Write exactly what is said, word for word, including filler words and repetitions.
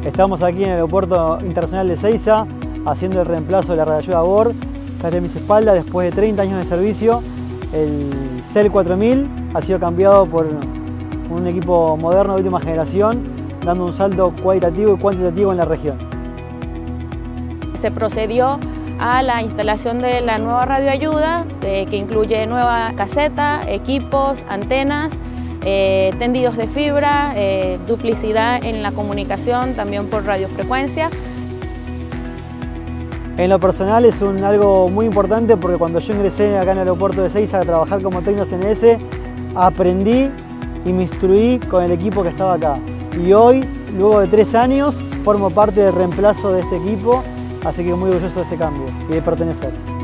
Estamos aquí en el Aeropuerto Internacional de Ezeiza haciendo el reemplazo de la radioayuda Bor. Acá a mis espaldas, después de treinta años de servicio, el C E L cuatro mil ha sido cambiado por un equipo moderno de última generación, dando un salto cualitativo y cuantitativo en la región. Se procedió a la instalación de la nueva radioayuda, eh, que incluye nueva caseta, equipos, antenas, eh, tendidos de fibra, eh, duplicidad en la comunicación también por radiofrecuencia. En lo personal es un, algo muy importante porque cuando yo ingresé acá en el aeropuerto de Ezeiza a trabajar como técnico C N S, aprendí y me instruí con el equipo que estaba acá. Y hoy, luego de tres años, formo parte del reemplazo de este equipo, así que muy orgulloso de ese cambio y de pertenecer.